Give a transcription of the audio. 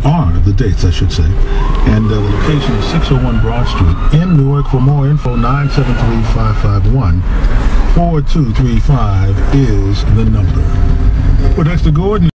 are the dates, I should say. And the location is 601 Broad Street in Newark. For more info, 973-551-4235 is the number. Well, Dexter Gordon.